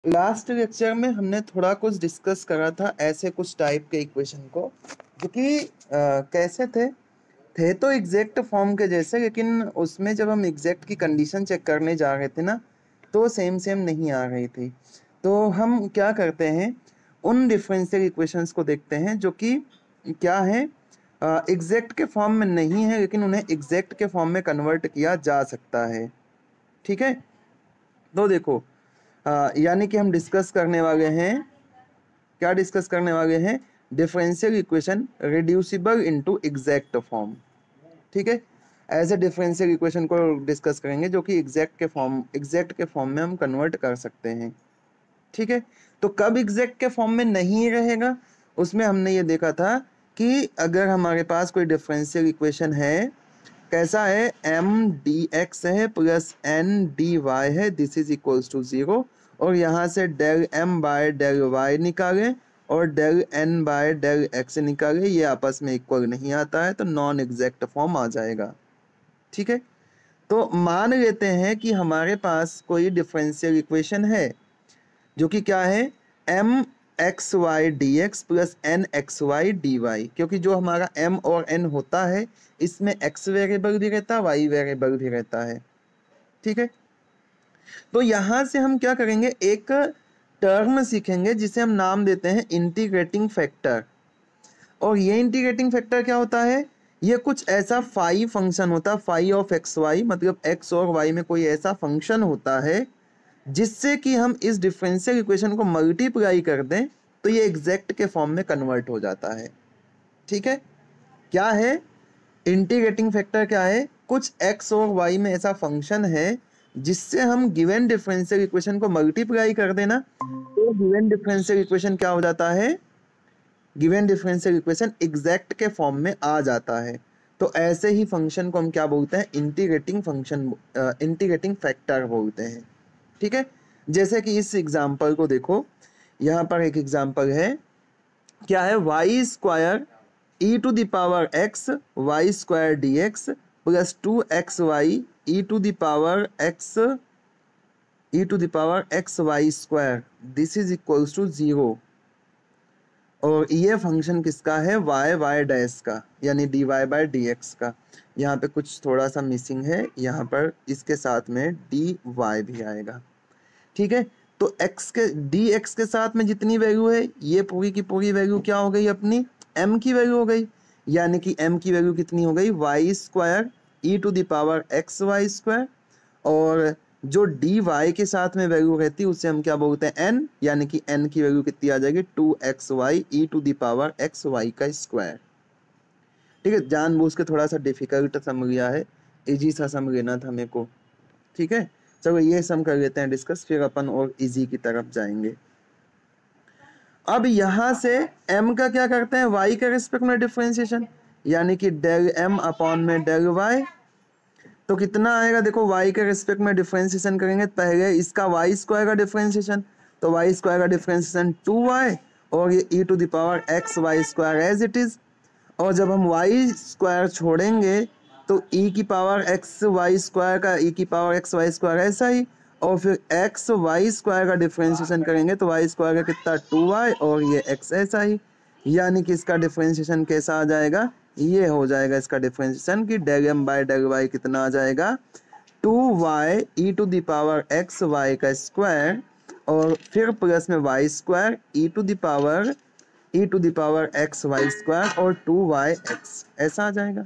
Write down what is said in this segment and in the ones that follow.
Last lecture में हमने थोड़ा कुछ डिस्कस करा था ऐसे कुछ टाइप के इक्वेशन को जो कि कैसे थे तो एग्जैक्ट फॉर्म के जैसे, लेकिन उसमें जब हम एग्जैक्ट की कंडीशन चेक करने जा रहे थे ना तो सेम नहीं आ रही थी। तो हम क्या करते हैं, उन डिफरेंशियल इक्वेशंस को देखते हैं जो कि क्या है, एग्जैक्ट के फॉर्म में नहीं है लेकिन उन्हें एग्जैक्ट के फॉर्म में कन्वर्ट किया जा सकता है। ठीक है, तो देखो यानी कि हम डिस्कस करने वाले हैं, क्या डिस्कस करने वाले हैं, differential equation reducible into exact form. ठीक है, ऐसे डिफरेंशियल इक्वेशन को डिस्कस करेंगे जो कि एग्जैक्ट के फॉर्म में हम कन्वर्ट कर सकते हैं। ठीक है, तो कब एग्जैक्ट के फॉर्म में नहीं रहेगा, उसमें हमने ये देखा था कि अगर हमारे पास कोई डिफरेंशियल इक्वेशन है, कैसा है, एम डी एक्स है प्लस एन डी वाई है, दिस इज इक्वल्स टू 0, और यहाँ से del m by del y निकालें और del n by del x निकालें, ये आपस में इक्वल नहीं आता है तो नॉन एग्जैक्ट फॉर्म आ जाएगा। ठीक है, तो मान लेते हैं कि हमारे पास कोई डिफरेंशियल इक्वेशन है जो कि क्या है, m x y d x plus n x y d y, क्योंकि जो हमारा एम और एन होता है इसमें एक्स वेरिएबल भी रहता है, वाई वेरिएबल भी रहता है। ठीक है, तो यहां से हम क्या करेंगे, एक टर्म सीखेंगे जिसे हम नाम देते हैं इंटीग्रेटिंग फैक्टर। और ये इंटीग्रेटिंग फैक्टर क्या होता है, ये कुछ ऐसा फाई फंक्शन होता है, फाई ऑफ एक्स वाई, मतलब एक्स और वाई में कोई ऐसा फंक्शन होता है जिससे कि हम इस डिफरेंशियल इक्वेशन को मल्टीप्लाई कर दें तो ये एग्जैक्ट के फॉर्म में कन्वर्ट हो जाता है। ठीक है, क्या है इंटीग्रेटिंग फैक्टर, क्या है, कुछ x और y में ऐसा फंक्शन है जिससे हम गिवन डिफरेंशियल इक्वेशन को मल्टीप्लाई कर देना तो गिवन डिफरेंशियल इक्वेशन क्या हो जाता है, गिवन डिफरेंशियल इक्वेशन एग्जैक्ट के फॉर्म में आ जाता है। तो ऐसे ही फंक्शन को हम क्या बोलते हैं, इंटीग्रेटिंग फंक्शन, इंटीग्रेटिंग फैक्टर बोलते हैं। ठीक है, जैसे कि इस एग्जाम्पल को देखो, यहाँ पर एक एग्जाम्पल है, क्या है, y square e to the power x y square d x plus 2xy e to the power x y square, this is equals to 0। और ये फंक्शन किसका है, वाई डैश का, यानी dy बाय डी एक्स का। यहाँ पे कुछ थोड़ा सा मिसिंग है, यहाँ पर इसके साथ में dy भी आएगा। ठीक है, तो x के dx के साथ में जितनी वैल्यू है ये पूरी की पूरी वैल्यू क्या हो गई, अपनी m की वैल्यू हो गई, यानी कि m की वैल्यू कितनी हो गई, y square e to the power x y square, और जो dy के साथ में वैल्यू रहती है उसे हम क्या बोलते हैं, n, यानी कि n की वैल्यू कितनी आ जाएगी, 2xy e to the power x y का स्क्वायर। ठीक है, जानबूझ के थोड़ा सा डिफिकल्ट समझ लिया है, इजी सा समझ लेना था मेरे को। ठीक है, चलो ये सम कर लेते हैं डिस्कस, फिर अपन और इजी की तरफ जाएंगे। अब यहां से m का क्या करते हैं, y के रिस्पेक्ट में डिफरेंशिएशन, यानी कि डेल m अपॉन में डेल y, तो कितना आएगा, देखो y के रिस्पेक्ट में डिफरेंशिएशन करेंगे, पहले इसका y स्क्वायर का डिफरेंशिएशन, तो y स्क्वायर का डिफरेंशिएशन 2y और ये e to the power x y square as it is, और जब हम y स्क्वायर छोड़ेंगे तो e की पावर एक्स वाई स्क्वायर का e की पावर एक्स वाई स्क्वायर ऐसा ही, और फिर एक्स वाई स्क्वायर का डिफरेंशिएशन करेंगे तो y स्क्वायर का कितना 2y और ये x ऐसा ही, यानी कि इसका डिफरेंशिएशन कैसा आ जाएगा, ये हो जाएगा इसका डिफरेंशिएशन कि del m by del y कितना आ जाएगा, 2y e to the power x y का स्क्वायर और फिर प्लस में y square e to the power x y square और 2yx, ऐसा आ जाएगा।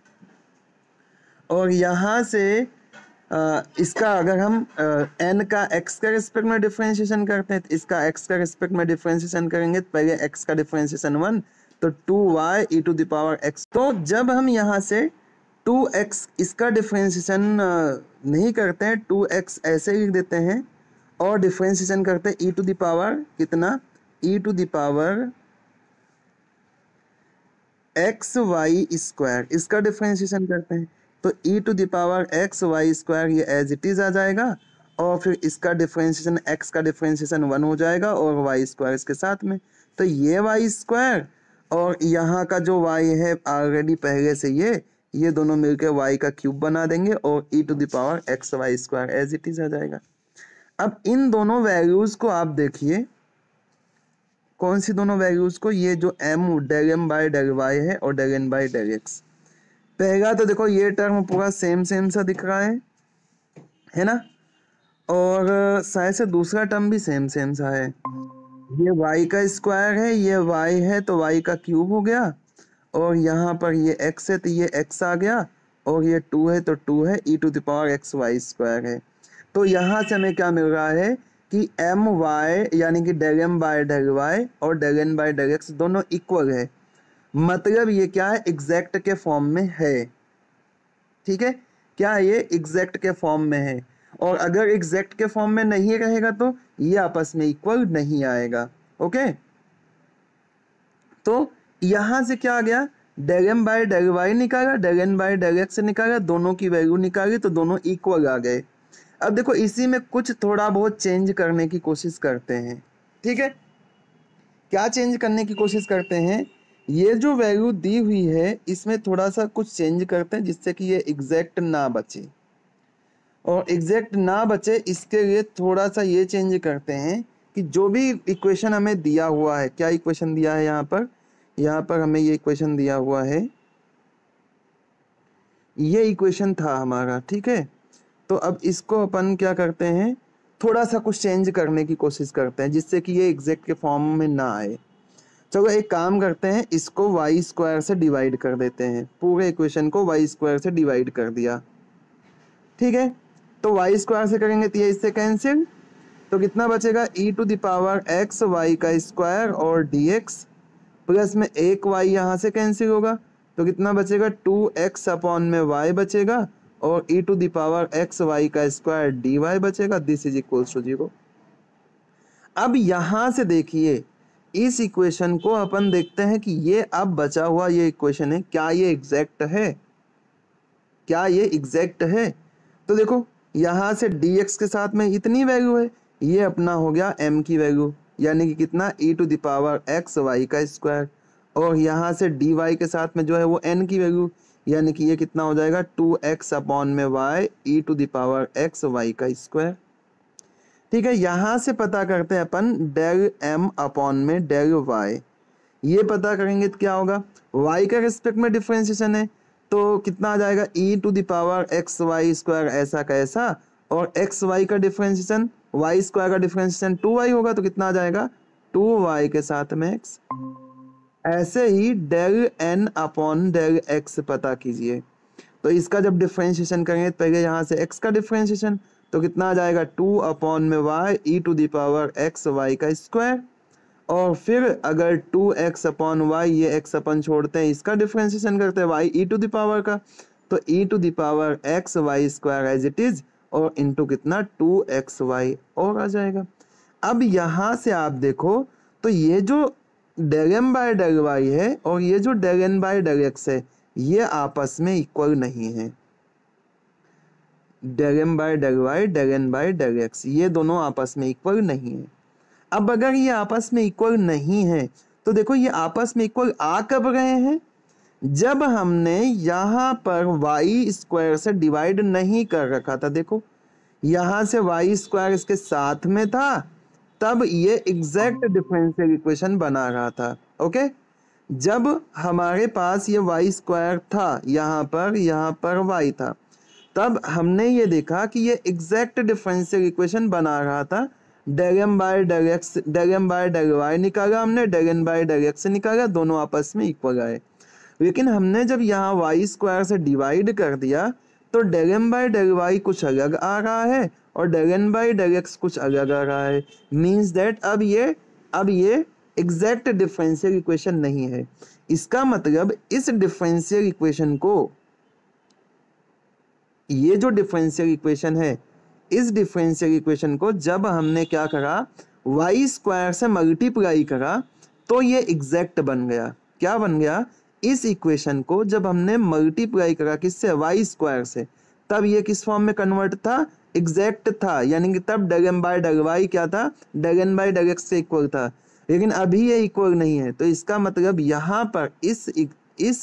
और यहाँ से इसका अगर हम n का x का रिस्पेक्ट में डिफरेंशिएशन करते हैं तो इसका x का रिस्पेक्ट में डिफरेंशिएशन करेंगे तो पहले x का डिफरेंशिएशन 1, तो 2y e to the power x, तो जब हम यहाँ से 2x इसका डिफरेंशिएशन नहीं करते हैं, 2x ऐसे लिख देते हैं और डिफरेंशिएशन करते हैं ई टू द पावर कितना, e to the power x y square, इसका डिफरेंशिएशन करते हैं तो e to the power x y square ये एज इट इज आ जाएगा, और फिर इसका डिफरेंशिएशन एक्स का डिफरेंशिएशन 1 हो जाएगा और वाई स्क्वायर इसके साथ में, तो ये वाई स्क्वायर और यहाँ का जो वाई है ऑलरेडी पहले से ये दोनों मिलकर वाई का क्यूब बना देंगे और e to the power x y square as it is आ जाएगा। अब इन दोनों वैल्यूज को आप देखिए, कौन सी दोनों वैल्यूज को, ये जो m del m by del y है और del n by del x. पहला तो देखो ये टर्म पूरा सेम सेम सा दिख रहा है ना, और शायद से दूसरा टर्म भी सेम सेम सा है। ये y का स्क्वायर है, ये y है तो y का क्यूब हो गया, और यहाँ पर ये x है तो ये x आ गया, और ये 2 है तो 2 है, e to the power x y square है। तो यहाँ से हमें क्या मिल रहा है कि एम वाई यानी कि del m by del y और del n by del x दोनों इक्वल है, मतलब ये क्या है, एग्जैक्ट के फॉर्म में है। ठीक है, क्या ये एग्जैक्ट के फॉर्म में है, और अगर एग्जैक्ट के फॉर्म में नहीं रहेगा तो ये आपस में इक्वल नहीं आएगा। ओके, तो यहां से क्या आ गया, del m by del y निकाला, del n by del x निकाला, दोनों की वैल्यू निकाली तो दोनों इक्वल आ गए। अब देखो इसी में कुछ थोड़ा बहुत चेंज करने की कोशिश करते हैं। ठीक है, क्या चेंज करने की कोशिश करते हैं, ये जो वैल्यू दी हुई है इसमें थोड़ा सा कुछ चेंज करते हैं जिससे कि ये एग्जैक्ट ना बचे, और एग्जैक्ट ना बचे इसके लिए थोड़ा सा ये चेंज करते हैं कि जो भी इक्वेशन हमें दिया हुआ है, क्या इक्वेशन दिया है यहाँ पर हमें ये इक्वेशन दिया हुआ है, ये इक्वेशन था हमारा। ठीक है, तो अब इसको अपन क्या करते हैं, थोड़ा सा कुछ चेंज करने की कोशिश करते हैं जिससे कि ये एग्जैक्ट के फॉर्म में ना आए। चलो एक काम करते हैं, इसको वाई स्क्वायर से डिवाइड कर देते हैं, पूरे इक्वेशन को वाई स्क्वायर से डिवाइड कर दिया। ठीक है, तो वाई स्क्वायर से करेंगे तो ये इससे कैंसिल, तो कितना बचेगा, e to the power x y का स्क्वायर और डी एक्स, प्लस में एक वाई यहाँ से कैंसिल होगा तो कितना बचेगा, 2x अपॉन में y बचेगा, और e to the power x y का स्क्वायर डी वाई बचेगा, दिस इज इक्वल्स टू 0। अब यहां से देखिए इस इक्वेशन को अपन देखते हैं कि ये अब बचा हुआ ये इक्वेशन है, क्या ये एग्जैक्ट है, क्या ये एग्जैक्ट है। तो देखो यहां से dx के साथ में इतनी वैल्यू है, ये अपना हो गया m की वैल्यू, यानी कि कितना, e to the power x y का स्क्वायर, और यहाँ से dy के साथ में जो है वो n की वैल्यू, यानी कि ये कितना हो जाएगा, 2x अपॉन में y e to the power x y का स्क्वायर। ठीक है, यहाँ से पता करते हैं अपन डेल m अपॉन में डेल y, ये पता करेंगे तो क्या होगा, y का रिस्पेक्ट में डिफरेंशिएशन है तो कितना आ जाएगा, e to the power x y square ऐसा का ऐसा, और एक्स वाई का डिफरेंशिएशन, वाई स्क्वायर का डिफरेंशिएशन 2y होगा तो कितना आ जाएगा, 2y के साथ में x। ऐसे ही del n upon del x पता कीजिए, तो इसका जब डिफरेंशिएशन करेंगे तो पहले यहाँ से x का डिफरेंशिएशन तो कितना आ जाएगा, 2 अपॉन में y e to the power x y का स्क्वायर, और फिर अगर 2x अपॉन वाई, ये x अपन छोड़ते हैं, इसका डिफरेंशिएशन करते हैं y e to the power का, तो e to the power x y square as it is, और इनटू कितना, 2xy और आ जाएगा। अब यहाँ से आप देखो तो ये जो del m by del y है और ये जो del n by del x है ये आपस में इक्वल नहीं है, del m by del y del n by del x ये दोनों आपस में इक्वल नहीं है। अब अगर ये आपस में इक्वल नहीं है तो देखो ये आपस में इक्वल आ कब रहे हैं, जब हमने यहाँ पर वाई स्क्वायर से डिवाइड नहीं कर रखा था। देखो यहाँ से वाई स्क्वायर इसके साथ में था तब ये एग्जैक्ट डिफरेंशियल इक्वेशन बना रहा था। ओके, जब हमारे पास ये वाई स्क्वायर था, यहाँ पर वाई था, तब हमने ये देखा कि ये एग्जैक्ट डिफरेंशियल इक्वेशन बना रहा था। Del m by del x, del m by del y निकाला हमने, del n by del x निकाला, दोनों आपस में इक्वल आए। लेकिन हमने जब यहाँ वाई स्क्वायर से डिवाइड कर दिया तो del m by del y कुछ अलग आ रहा है और del n by del x कुछ अलग आ रहा है। मीन्स दैट अब ये एग्जैक्ट डिफरेंशियल इक्वेशन नहीं है। इसका मतलब इस डिफरेंशियल इक्वेशन को, ये जो डिफरेंशियल इक्वेशन है, इस डिफरेंशियल इक्वेशन को जब हमने क्या करा, वाई स्क्वायर से मल्टीप्लाई करा तो ये एग्जैक्ट बन गया। क्या बन गया, इस इक्वेशन को जब हमने मल्टीप्लाई करा किससे, वाई स्क्वायर से, तब ये किस फॉर्म में कन्वर्ट था, एग्जैक्ट था। यानी कि तब del m by del y क्या था, del n by del x से इक्वल था, लेकिन अभी ये इक्वल नहीं है। तो इसका मतलब यहाँ पर इस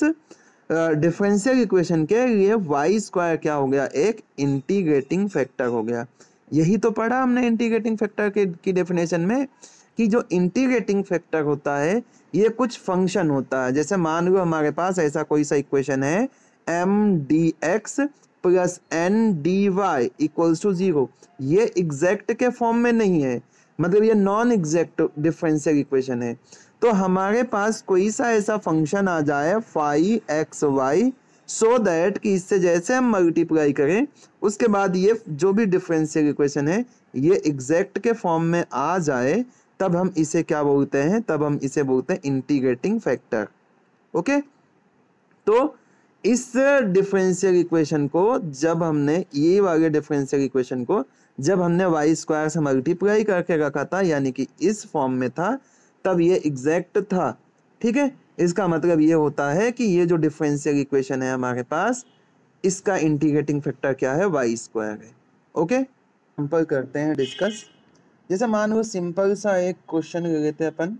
डिफरेंशियल इक्वेशन के लिए वाई स्क्वायर क्या हो गया, एक इंटीग्रेटिंग फैक्टर हो गया। यही तो पढ़ा हमने इंटीग्रेटिंग फैक्टर की डेफिनेशन में कि जो इंटीग्रेटिंग फैक्टर होता है ये कुछ फंक्शन होता है। जैसे मान लो हमारे पास ऐसा कोई सा इक्वेशन है m d x plus n d y equals to 0। ये एग्जैक्ट के फॉर्म में नहीं है, मतलब ये नॉन एग्जैक्ट डिफरेंशियल इक्वेशन है। तो हमारे पास कोई सा ऐसा फंक्शन आ जाए phi x y, so that कि इससे जैसे हम मल्टीप्लाई करें उसके बाद ये जो भी डिफरेंशियल इक्वेशन है ये एग्जैक्ट के फॉर्म में आ जाए, तब हम इसे क्या बोलते हैं, तब हम इसे बोलते हैं इंटीग्रेटिंग फैक्टर। ओके, तो इस डिफरेंशियल इक्वेशन को जब हमने ये वाले डिफरेंशियल इक्वेशन को जब हमने वाई स्क्वायर से मल्टीप्लाई करके रखा था यानी कि इस फॉर्म में था, तब ये एग्जैक्ट था। ठीक है, इसका मतलब ये होता है कि ये जो डिफरेंशियल इक्वेशन है हमारे पास इसका इंटीग्रेटिंग फैक्टर क्या है, वाई स्क्वायर है। ओके, सिंपल करते हैं डिस्कस। जैसे मान लो सिंपल सा एक क्वेश्चन ले लेते हैं अपन,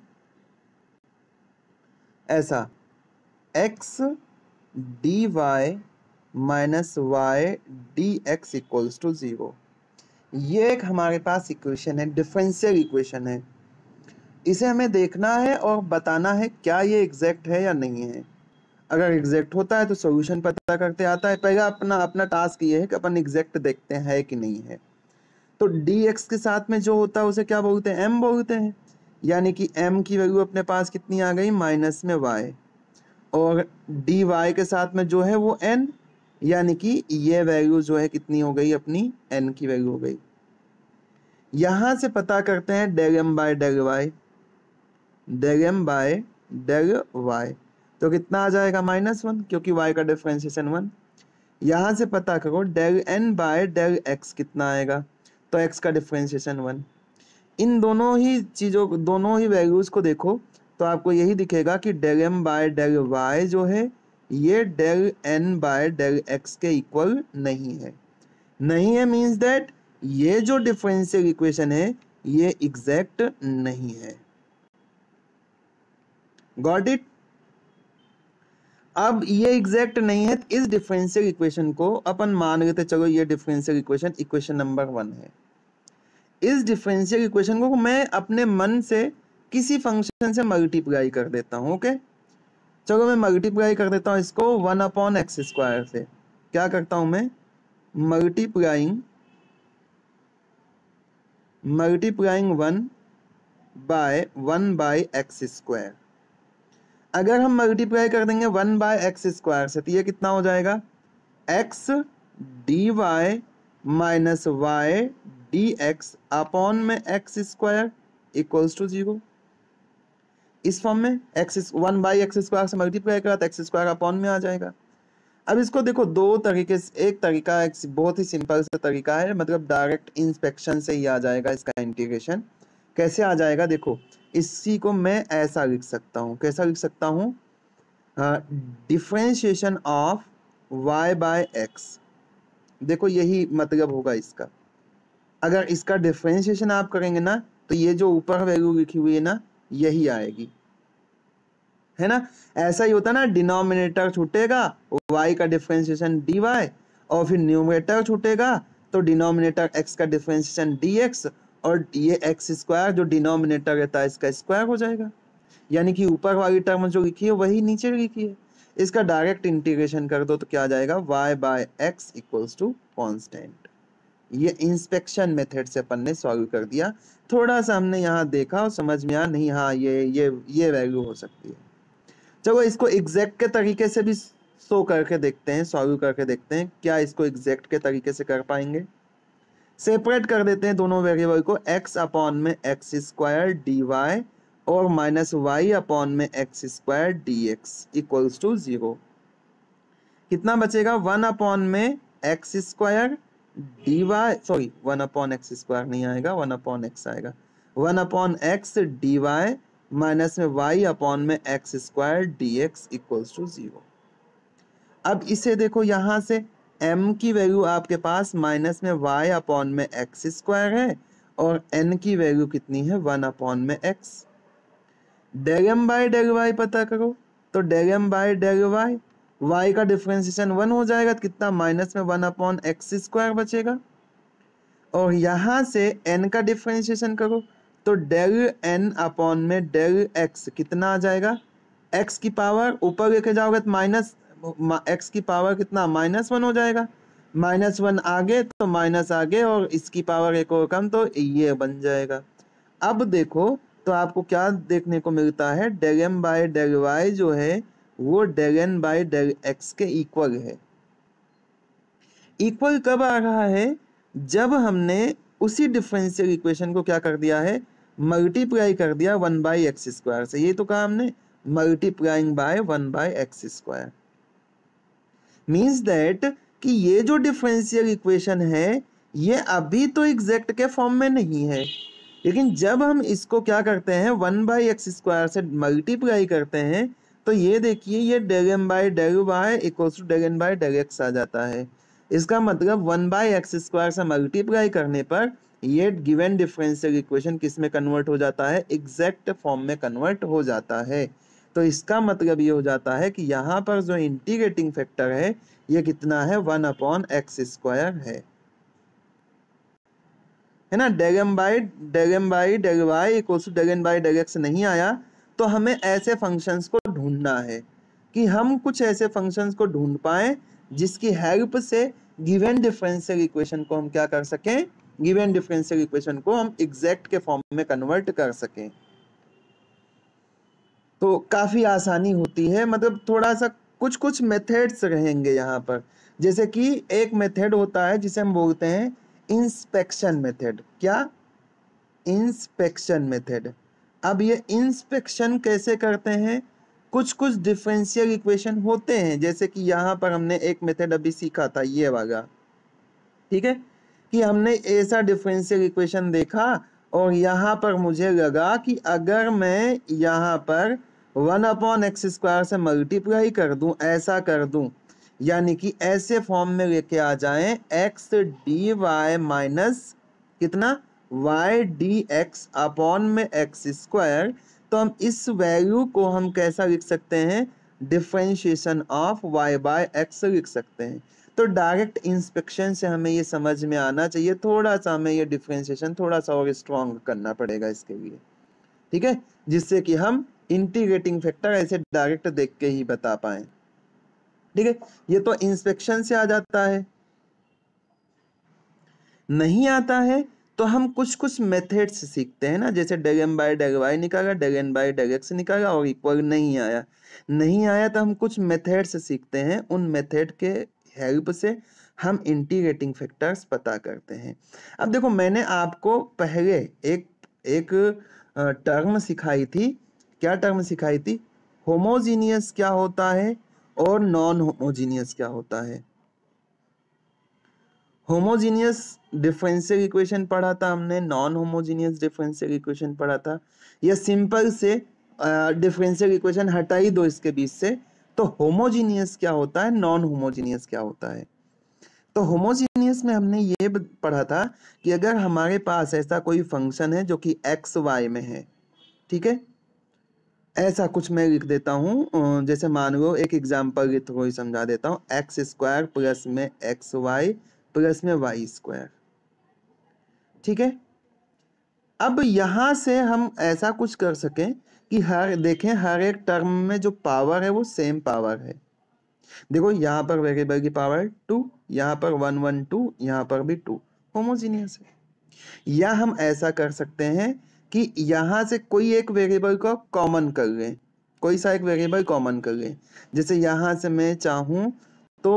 ऐसा x dy minus y d x equals to 0। ये एक हमारे पास इक्वेशन है, डिफरेंशियल इक्वेशन है। इसे हमें देखना है और बताना है क्या ये एग्जैक्ट है या नहीं है। अगर एग्जैक्ट होता है तो सॉल्यूशन पता करते आता है। पहला अपना अपना टास्क ये है कि अपन एग्जैक्ट देखते हैं कि नहीं है। तो dx के साथ में जो होता है उसे क्या बोलते हैं, m बोलते हैं। यानी कि m की वैल्यू अपने पास कितनी आ गई, माइनस में y, और dy के साथ में जो है वो n, यानी कि ये वैल्यू जो है कितनी हो गई, अपनी n की वैल्यू हो गई। यहां से पता करते हैं del m by del y, del m by del y, तो कितना आ जाएगा, -1, क्योंकि y का डिफरेंशिएशन 1। यहां से पता करो del n by del x कितना आएगा, तो x का डिफरेंशिएशन 1। इन दोनों ही चीज़ों को, दोनों ही वैल्यूज को देखो तो आपको यही दिखेगा कि del m by del y जो है ये del n by del x के इक्वल नहीं है। नहीं है मीन्स दैट ये जो डिफरेंशियल इक्वेशन है ये एग्जैक्ट नहीं है। Got it. अब ये एग्जैक्ट नहीं है, इस डिफरेंशियल इक्वेशन को अपन मान लेते, चलो ये डिफरेंशियल इक्वेशन इक्वेशन नंबर 1 है। इस डिफरेंशियल इक्वेशन को मैं अपने मन से किसी फंक्शन से मल्टीप्लाई कर देता हूं। ओके, चलो मैं मल्टीप्लाई कर देता हूं इसको 1/x स्क्वायर से। क्या करता हूं मैं, मल्टीप्लाइंग 1/x स्क्वायर। अगर हम मल्टीप्लाई कर देंगे 1/x स्क्वायर से तो ये कितना हो जाएगा, x dy minus y d x upon में x स्क्वायर इक्वल्स टू 0। इस फॉर्म में x 1/x स्क्वायर से मल्टीप्लाई करा तो x स्क्वायर अपॉन में आ जाएगा। अब इसको देखो दो तरीके से, एक तरीका एक बहुत ही सिंपल सा तरीका है, मतलब डायरेक्ट इंस्पेक्शन से ही आ जाएगा इसका इंटीग्रेशन। कैसे आ जाएगा, देखो इसी को मैं ऐसा लिख सकता हूँ, कैसा लिख सकता हूँ, differentiation of y by x। देखो यही मतलब होगा इसका। अगर इसका डिफरेंशिएशन आप करेंगे ना तो ये जो ऊपर वैल्यू लिखी हुई है ना यही आएगी, है ना। ऐसा ही होता है ना, डिनोमिनेटर छूटेगा y का डिफरेंशिएशन dy, और फिर न्यूमरेटर छूटेगा तो डिनोमिनेटर x का डिफरेंशिएशन dx, और ये x स्क्वायर जो डिनोमिनेटर रहता है इसका स्क्वायर हो जाएगा। यानी कि ऊपर वाली टर्म जो लिखी है वही नीचे लिखी है। इसका डायरेक्ट इंटीग्रेशन कर दो तो क्या आ जाएगा, y by x equals to constant. ये इंस्पेक्शन मेथड से अपन ने सॉल्व कर दिया। थोड़ा सा हमने यहाँ देखा और समझ में आया, नहीं हाँ ये वैल्यू हो सकती है। चलो इसको एग्जैक्ट के तरीके से भी शो करके देखते हैं, सॉल्व करके देखते हैं क्या इसको एग्जैक्ट के तरीके से कर पाएंगे। सेपरेट कर देते हैं दोनों वेरिएबल को, x अपॉन में एक्स स्क्वायर डी वाई और माइनस वाई अपॉन में x square d x equals to 0। कितना बचेगा, 1 अपॉन में x square d y, sorry 1 upon x square नहीं आएगा, 1 अपॉन एक्स आएगा, 1 upon x d y minus में वाई अपॉन में x square d x equals to 0। अब इसे देखो यहाँ से m की वैल्यू आपके पास माइनस में y अपॉन में एक्स स्क्वायर है और n की वैल्यू कितनी है, 1 अपॉन में x। Del m by del y पता करो, तो del m by del y, y का डिफरेंशिएशन 1 हो जाएगा तो कितना, माइनस में 1 अपॉन एक्स स्क्वायर बचेगा, और यहाँ से n का डिफ्रेंशिएशन करो तो डेल n अपॉन में डेल x कितना आ जाएगा, x की पावर ऊपर लेके जाओगे तो माइनस x की पावर कितना -1 हो जाएगा, -1 आगे तो माइनस आगे और इसकी पावर एक और कम तो ये बन जाएगा। अब देखो तो आपको क्या देखने को मिलता है, del m by del y जो है वो del n by del x के इक्वल है। इक्वल कब आ रहा है, जब हमने उसी डिफरेंशियल इक्वेशन को क्या कर दिया है, मल्टीप्लाई कर दिया 1/x² से। ये तो कहा हमने multiplying by 1/x²। Means that कि ये जो डिफरेंशियल इक्वेशन है ये अभी तो एग्जैक्ट के फॉर्म में नहीं है, लेकिन जब हम इसको क्या करते हैं 1/x² से मल्टीप्लाई करते हैं तो ये देखिए ये del m by del y equals to del n by del x आ जाता है। इसका मतलब 1/x² से मल्टीप्लाई करने पर ये गिवन डिफरेंशियल इक्वेशन किस में कन्वर्ट हो जाता है, एग्जैक्ट फॉर्म में कन्वर्ट हो जाता है। तो इसका मतलब ये हो जाता है कि यहाँ पर जो इंटीग्रेटिंग फैक्टर है ये कितना है, 1/x² है ना। Del m by del y equals to del n by del x नहीं आया तो हमें ऐसे फंक्शंस को ढूंढना है कि हम कुछ ऐसे फंक्शंस को ढूंढ पाए जिसकी हेल्प से गिवन डिफरेंशियल इक्वेशन को हम क्या कर सकें, गिवन डिफरेंशियल इक्वेशन को हम एग्जैक्ट के फॉर्म में कन्वर्ट कर सकें। तो काफी आसानी होती है, मतलब थोड़ा सा कुछ मेथड्स रहेंगे यहाँ पर। जैसे कि एक मेथड होता है जिसे हम बोलते हैं इंस्पेक्शन मेथड। क्या, इंस्पेक्शन मेथड। अब ये इंस्पेक्शन कैसे करते हैं, कुछ डिफरेंशियल इक्वेशन होते हैं, जैसे कि यहाँ पर हमने एक मेथड अभी सीखा था ये वाला, ठीक है, कि हमने ऐसा डिफरेंशियल इक्वेशन देखा और यहाँ पर मुझे लगा कि अगर मैं यहाँ पर 1/x² से मल्टीप्लाई कर दूं, ऐसा कर दूं, यानी कि ऐसे फॉर्म में लेके आ जाएं x dy माइनस कितना y dx अपॉन में x², तो हम इस वैल्यू को हम कैसा लिख सकते हैं, differentiation of y by x लिख सकते हैं। तो डायरेक्ट इंस्पेक्शन से हमें ये समझ में आना चाहिए, थोड़ा सा हमें ये डिफरेंशिएशन थोड़ा सा और स्ट्रॉन्ग करना पड़ेगा इसके लिए, ठीक है, जिससे कि हम इंटीग्रेटिंग फैक्टर ऐसे डायरेक्ट देख के ही बता पाए, ठीक है। ये तो इंस्पेक्शन से आ जाता है। नहीं आता है तो हम कुछ मेथड्स सीखते हैं ना, जैसे del m by del y निकाला, del n by del x निकाला और इक्वल नहीं आया तो हम कुछ मेथड्स सीखते हैं, उन मेथड के हेल्प से हम इंटीग्रेटिंग फैक्टर्स पता करते हैं। अब देखो मैंने आपको पहले एक टर्म सिखाई थी। क्या टर्म सिखाई थी, होमोजीनियस क्या होता है और नॉन होमोजीनियस क्या होता है। होमोजीनियस डिफरेंशियल इक्वेशन पढ़ा था हमने, नॉन होमोजीनियस डिफरेंशियल इक्वेशन पढ़ा था। या सिंपल से डिफरेंशियल इक्वेशन हटा ही दो इसके बीच से, तो होमोजीनियस क्या होता है, नॉन होमोजीनियस क्या होता है। तो होमोजीनियस में हमने ये पढ़ा था कि अगर हमारे पास ऐसा कोई फंक्शन है जो कि एक्स वाई में है, ठीक है, ऐसा कुछ मैं लिख देता हूँ, जैसे मान लो एक एग्जाम्पल के थ्रू ही समझा देता हूँ, x² प्लस में xy प्लस में y², ठीक है। अब यहाँ से हम ऐसा कुछ कर सकें कि देखें हर एक टर्म में जो पावर है वो सेम पावर है। देखो यहाँ पर वेरिएबल की पावर 2, यहाँ पर 1 1 2, यहाँ पर भी 2, होमोजीनियस है। या हम ऐसा कर सकते हैं कि यहाँ से कोई एक वेरिएबल को कॉमन कर लें, कोई सा एक वेरिएबल कॉमन कर लें। जैसे यहाँ से मैं चाहूँ तो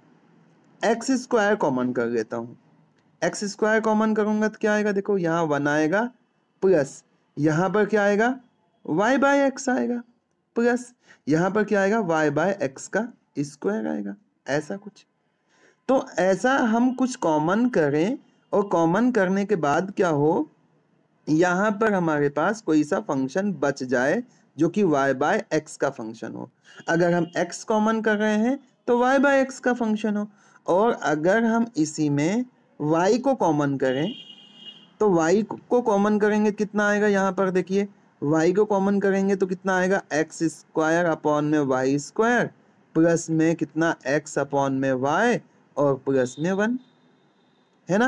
x² कॉमन कर लेता हूँ। x² कॉमन करूंगा तो क्या आएगा, देखो यहाँ 1 आएगा प्लस यहाँ पर क्या आएगा y बाय एक्स आएगा, प्लस यहाँ पर क्या आएगा y बाय एक्स का स्क्वायर आएगा, ऐसा कुछ। तो ऐसा हम कुछ कॉमन करें और कॉमन करने के बाद क्या हो, यहाँ पर हमारे पास कोई सा फंक्शन बच जाए जो कि y बाय एक्स का फंक्शन हो। अगर हम x कॉमन कर रहे हैं तो y बाय एक्स का फंक्शन हो, और अगर हम इसी में y को कॉमन करें तो y को कॉमन करेंगे कितना आएगा, यहाँ पर देखिए y को कॉमन करेंगे तो कितना आएगा, x² अपॉन में y² प्लस में कितना x अपॉन में y और प्लस में 1, है ना।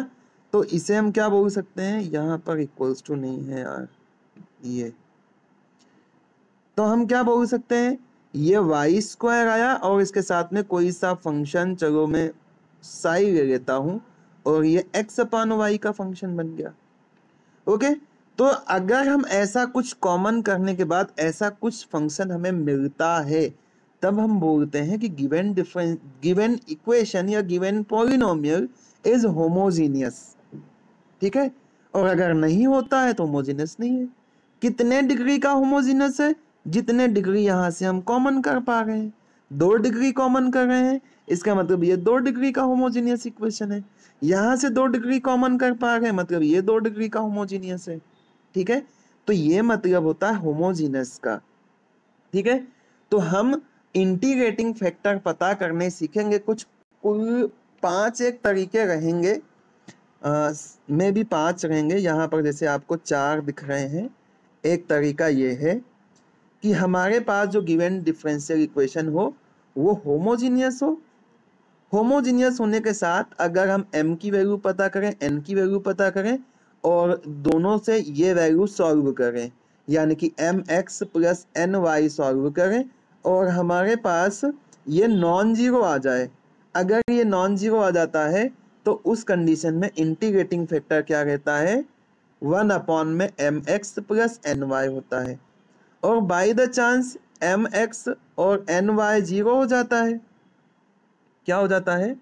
तो इसे हम क्या बोल सकते हैं, यहाँ पर इक्वल्स टू नहीं है यार ये, तो हम क्या बोल सकते हैं, ये वाई स्क्वायर आया और इसके साथ में कोई सा फंक्शन, चलो मैं साई ले लेता हूं, और ये एक्स अपान वाई का फंक्शन बन गया। ओके, तो अगर हम ऐसा कुछ कॉमन करने के बाद ऐसा कुछ फंक्शन हमें मिलता है, तब हम बोलते हैं कि गिवन इक्वेशन या गिवन पॉलिनोमियल इज होमोजीनियस। ठीक है, और अगर नहीं होता है तो होमोजीनियस नहीं है। कितने डिग्री का होमोजीनियस है, जितने डिग्री यहां से हम कॉमन कर पा रहे हैं। 2 डिग्री कॉमन कर रहे हैं, इसका मतलब ये 2 डिग्री का होमोजीनियस इक्वेशन है। यहां से 2 डिग्री कॉमन कर पा रहे हैं, मतलब ये 2 डिग्री का होमोजीनियस है। ठीक है, तो ये मतलब होता है होमोजीनियस का। ठीक है, तो हम इंटीग्रेटिंग फैक्टर पता करने सीखेंगे। कुछ कुल 5 एक तरीके रहेंगे, में भी 5 रहेंगे। यहाँ पर जैसे आपको 4 दिख रहे हैं। एक तरीका ये है कि हमारे पास जो गिवन डिफरेंशियल इक्वेशन हो वो होमोजीनियस हो। होमोजीनियस होने के साथ अगर हम m की वैल्यू पता करें, n की वैल्यू पता करें और दोनों से ये वैल्यू सॉल्व करें, यानी कि mx प्लस ny सॉल्व करें और हमारे पास ये नॉन जीरो आ जाए। अगर ये नॉन जीरो आ जाता है तो उस कंडीशन में इंटीग्रेटिंग फैक्टर क्या रहता है, 1 अपॉन में mx प्लस ny होता है। और बाय द चांस mx और ny जीरो हो जाता है, क्या हो जाता है,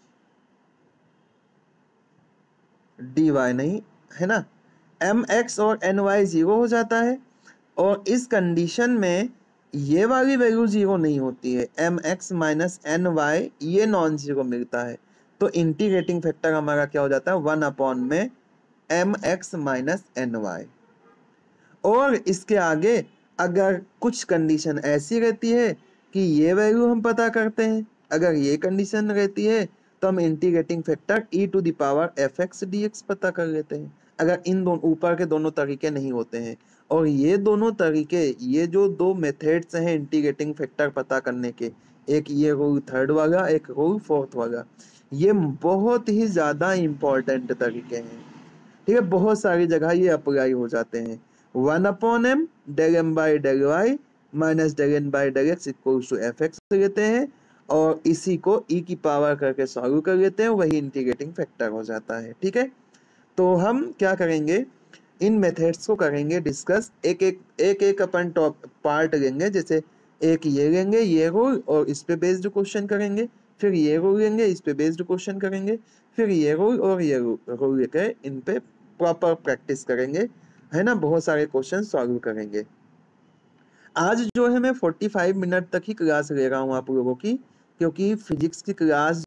dy नहीं है ना, mx और ny जीरो हो जाता है। और इस कंडीशन में ये वाली वैल्यू जीरो नहीं होती है, mx माइनस ny ये नॉन जीरो मिलता है। तो इंटीग्रेटिंग फैक्टर हमारा क्या हो जाता है, 1 अपॉन में mx माइनस ny। और इसके आगे अगर कुछ कंडीशन ऐसी रहती है कि ये वैल्यू हम पता करते हैं, अगर ये कंडीशन रहती है तो हम integrating factor e to the power fx dx पता कर लेते हैं, अगर इन दोनों ऊपर के दोनों तरीके नहीं होते हैं। और ये दोनों तरीके, ये जो 2 मेथड्स हैं इंटीग्रेटिंग फैक्टर पता करने के, एक ये रूल 3rd वाला, एक रूल 4th वाला, ये बहुत ही ज़्यादा इम्पोर्टेंट तरीके हैं। ठीक है, बहुत सारी जगह ये अप्लाई हो जाते हैं। 1 upon M del M by del y minus del N by del x equals to f x लेते हैं और इसी को ई की पावर करके सॉल्व कर लेते हैं, वही इंटीग्रेटिंग फैक्टर हो जाता है। ठीक है, तो हम क्या करेंगे, इन मेथड्स को करेंगे डिस्कस, एक अपन टॉप पार्ट लेंगे। जैसे एक ये लेंगे ये रूल और इस पे बेस्ड क्वेश्चन करेंगे, फिर ये रूल लेंगे इस पे बेस्ड क्वेश्चन करेंगे, फिर ये रूल और ये रूल लेकर इन पे प्रॉपर प्रैक्टिस करेंगे, है ना, बहुत सारे क्वेश्चन सॉल्व करेंगे। आज जो है मैं 45 मिनट तक ही क्लास ले रहा हूँ आप लोगों की, क्योंकि फिजिक्स की क्लास